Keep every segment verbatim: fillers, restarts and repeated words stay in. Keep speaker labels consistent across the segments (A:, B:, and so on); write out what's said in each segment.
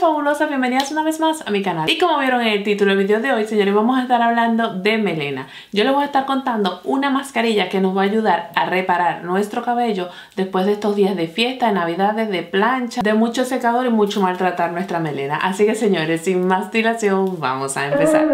A: fabulosas, bienvenidas una vez más a mi canal. Y como vieron en el título del video de hoy, señores, vamos a estar hablando de melena. Yo les voy a estar contando una mascarilla que nos va a ayudar a reparar nuestro cabello después de estos días de fiesta, de navidades, de plancha, de mucho secador y mucho maltratar nuestra melena. Así que señores, sin más dilación, vamos a empezar.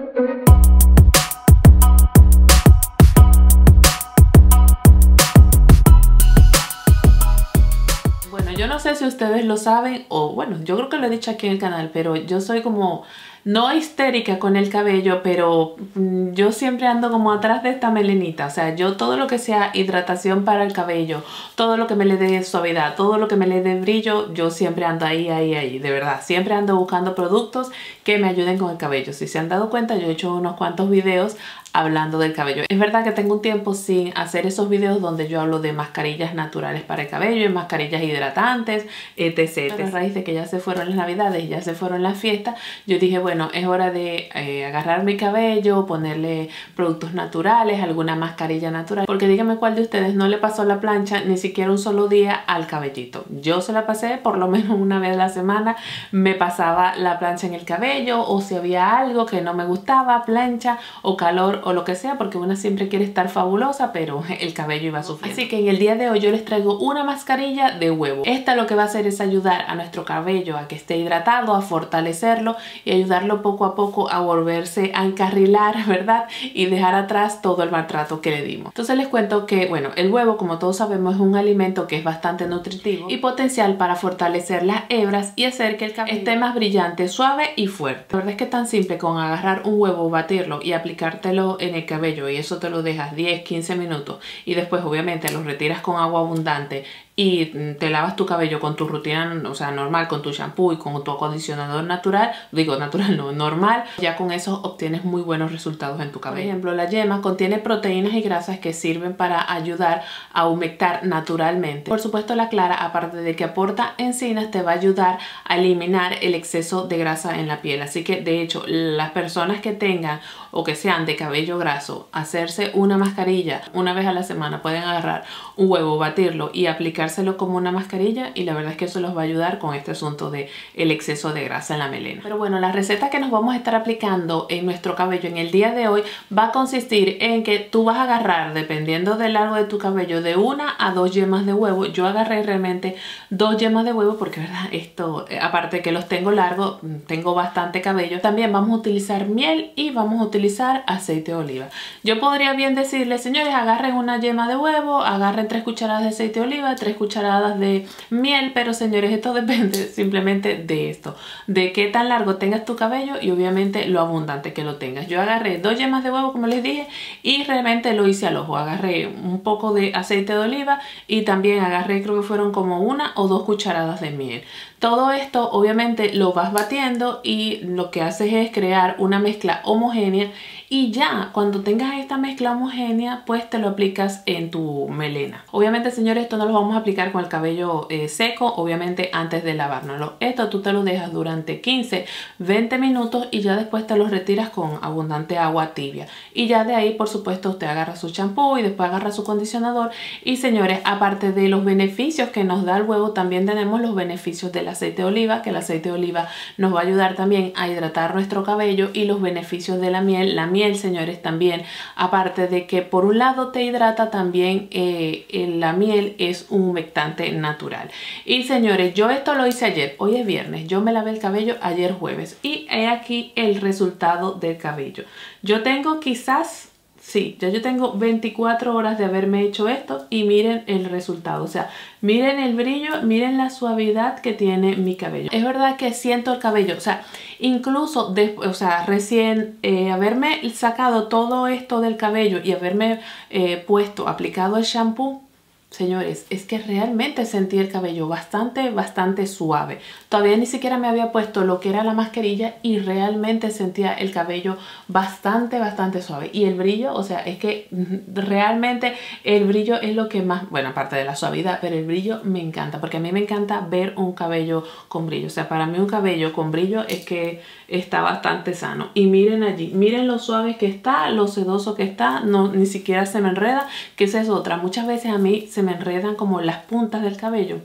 A: Yo no sé si ustedes lo saben o bueno, yo creo que lo he dicho aquí en el canal, pero yo soy como no histérica con el cabello, pero mmm, yo siempre ando como atrás de esta melenita. O sea, yo todo lo que sea hidratación para el cabello, todo lo que me le dé suavidad, todo lo que me le dé brillo, yo siempre ando ahí, ahí, ahí, de verdad. Siempre ando buscando productos que me ayuden con el cabello. Si se han dado cuenta, yo he hecho unos cuantos videos hablando del cabello. Es verdad que tengo un tiempo sin hacer esos videos donde yo hablo de mascarillas naturales para el cabello y mascarillas hidratantes, etcétera. Pero a raíz de que ya se fueron las navidades y ya se fueron las fiestas, yo dije, bueno, es hora de eh, agarrar mi cabello, ponerle productos naturales, alguna mascarilla natural. Porque díganme cuál de ustedes no le pasó la plancha ni siquiera un solo día al cabellito. Yo se la pasé por lo menos una vez a la semana, me pasaba la plancha en el cabello, o si había algo que no me gustaba, plancha o calor o lo que sea, porque una siempre quiere estar fabulosa, pero el cabello iba sufriendo. Así que en el día de hoy yo les traigo una mascarilla de huevo. Esta lo que va a hacer es ayudar a nuestro cabello a que esté hidratado, a fortalecerlo y ayudarlo poco a poco a volverse a encarrilar, ¿verdad? Y dejar atrás todo el maltrato que le dimos. Entonces les cuento que, bueno, el huevo, como todos sabemos, es un alimento que es bastante nutritivo y potencial para fortalecer las hebras y hacer que el cabello esté más brillante, suave y fuerte. La verdad es que es tan simple con agarrar un huevo, batirlo y aplicártelo en el cabello, y eso te lo dejas diez quince minutos y después obviamente lo retiras con agua abundante y te lavas tu cabello con tu rutina, o sea, normal, con tu shampoo y con tu acondicionador natural, digo natural no, normal, ya con eso obtienes muy buenos resultados en tu cabello. Por ejemplo, la yema contiene proteínas y grasas que sirven para ayudar a humectar naturalmente. Por supuesto, la clara, aparte de que aporta enzimas, te va a ayudar a eliminar el exceso de grasa en la piel. Así que, de hecho, las personas que tengan o que sean de cabello graso, hacerse una mascarilla una vez a la semana, pueden agarrar un huevo, batirlo y aplicárselo como una mascarilla, y la verdad es que eso los va a ayudar con este asunto de el exceso de grasa en la melena. Pero bueno, la receta que nos vamos a estar aplicando en nuestro cabello en el día de hoy va a consistir en que tú vas a agarrar, dependiendo del largo de tu cabello, de una a dos yemas de huevo. Yo agarré realmente dos yemas de huevo porque, verdad, esto, aparte que los tengo largos, tengo bastante cabello. También vamos a utilizar miel y vamos a utilizar utilizar aceite de oliva. Yo podría bien decirles, señores, agarren una yema de huevo, agarren tres cucharadas de aceite de oliva, tres cucharadas de miel, pero señores, esto depende simplemente de esto, de qué tan largo tengas tu cabello y obviamente lo abundante que lo tengas. Yo agarré dos yemas de huevo, como les dije, y realmente lo hice al ojo. Agarré un poco de aceite de oliva y también agarré, creo que fueron como una o dos cucharadas de miel. Todo esto obviamente lo vas batiendo y lo que haces es crear una mezcla homogénea, y ya cuando tengas esta mezcla homogénea pues te lo aplicas en tu melena. Obviamente, señores, esto no lo vamos a aplicar con el cabello eh, seco, obviamente antes de lavárnoslo. Esto tú te lo dejas durante quince veinte minutos y ya después te lo retiras con abundante agua tibia, y ya de ahí por supuesto usted agarra su champú y después agarra su condicionador. Y señores, aparte de los beneficios que nos da el huevo, también tenemos los beneficios del aceite de oliva, que el aceite de oliva nos va a ayudar también a hidratar nuestro cabello, y los beneficios de la miel. La miel, señores, también, aparte de que por un lado te hidrata, también eh, la miel es un humectante natural. Y señores, yo esto lo hice ayer, hoy es viernes, yo me lavé el cabello ayer jueves y he aquí el resultado del cabello. Yo tengo quizás... Sí, ya yo tengo veinticuatro horas de haberme hecho esto y miren el resultado. O sea, miren el brillo, miren la suavidad que tiene mi cabello. Es verdad que siento el cabello, o sea, incluso después, o sea, recién eh, haberme sacado todo esto del cabello y haberme eh, puesto, aplicado el shampoo, señores, es que realmente sentí el cabello bastante, bastante suave. Todavía ni siquiera me había puesto lo que era la mascarilla y realmente sentía el cabello bastante, bastante suave. Y el brillo, o sea, es que realmente el brillo es lo que más, bueno, aparte de la suavidad, pero el brillo me encanta, porque a mí me encanta ver un cabello con brillo. O sea, para mí un cabello con brillo es que está bastante sano. Y miren allí, miren lo suave que está, lo sedoso que está, no, ni siquiera se me enreda, que esa es otra. Muchas veces a mí se me enredan como las puntas del cabello.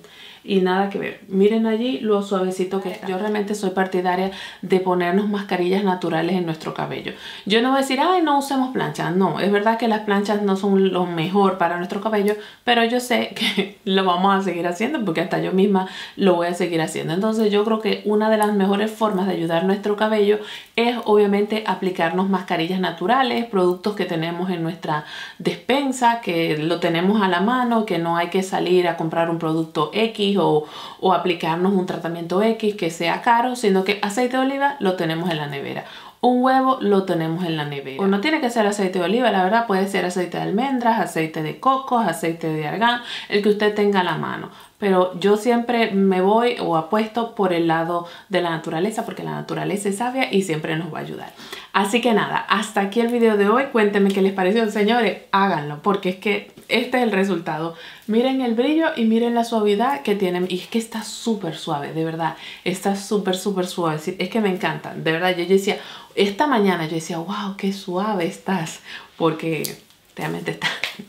A: y nada que ver. Miren allí lo suavecito que está. Yo realmente soy partidaria de ponernos mascarillas naturales en nuestro cabello. Yo no voy a decir, ay, no usemos planchas. No, es verdad que las planchas no son lo mejor para nuestro cabello, pero yo sé que lo vamos a seguir haciendo porque hasta yo misma lo voy a seguir haciendo. Entonces yo creo que una de las mejores formas de ayudar a nuestro cabello es obviamente aplicarnos mascarillas naturales, productos que tenemos en nuestra despensa, que lo tenemos a la mano, que no hay que salir a comprar un producto X o, o aplicarnos un tratamiento X que sea caro, sino que aceite de oliva lo tenemos en la nevera. Un huevo lo tenemos en la nevera. O no tiene que ser aceite de oliva, la verdad puede ser aceite de almendras, aceite de coco, aceite de argán, el que usted tenga a la mano. Pero yo siempre me voy o apuesto por el lado de la naturaleza porque la naturaleza es sabia y siempre nos va a ayudar. Así que nada, hasta aquí el video de hoy. Cuéntenme qué les pareció, señores, háganlo porque es que este es el resultado. Miren el brillo y miren la suavidad que tienen. Y es que está súper suave, de verdad. Está súper, súper suave. Es que me encanta. De verdad, yo, yo decía, esta mañana yo decía, wow, qué suave estás. Porque realmente está.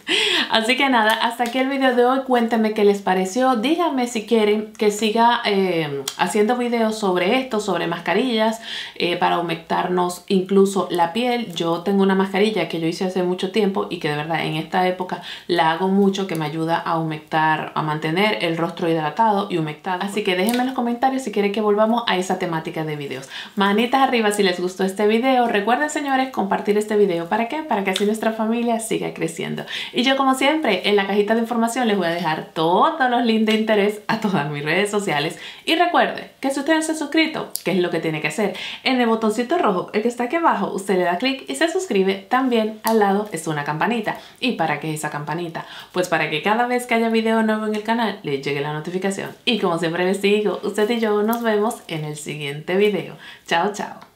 A: Así que nada, hasta aquí el video de hoy. Cuéntenme qué les pareció. Díganme si quieren que siga eh, haciendo videos sobre esto, sobre mascarillas eh, para humectarnos incluso la piel. Yo tengo una mascarilla que yo hice hace mucho tiempo y que de verdad en esta época la hago mucho, que me ayuda a humectar, a mantener el rostro hidratado y humectado. Así que déjenme en los comentarios si quieren que volvamos a esa temática de videos. Manitas arriba si les gustó este video. Recuerden, señores, compartir este video. ¿Para qué? Para que así nuestra familia siga creciendo. Y yo, como siempre, en la cajita de información les voy a dejar todos los links de interés a todas mis redes sociales. Y recuerde que si usted no se ha suscrito, ¿qué es lo que tiene que hacer? En el botoncito rojo, el que está aquí abajo, usted le da clic y se suscribe. También al lado es una campanita. ¿Y para qué es esa campanita? Pues para que cada vez que haya video nuevo en el canal le llegue la notificación. Y como siempre les digo, usted y yo nos vemos en el siguiente video. Chao, chao.